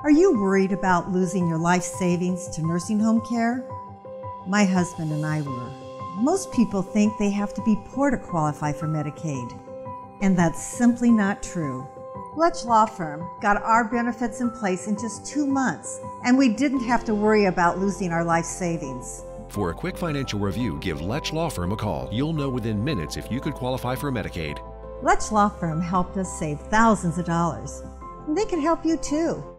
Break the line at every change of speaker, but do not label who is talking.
Are you worried about losing your life savings to nursing home care? My husband and I were. Most people think they have to be poor to qualify for Medicaid, and that's simply not true. Fletch Law Firm got our benefits in place in just 2 months, and we didn't have to worry about losing our life savings.
For a quick financial review, give Letch Law Firm a call. You'll know within minutes if you could qualify for Medicaid.
Letch Law Firm helped us save thousands of dollars, and they can help you too.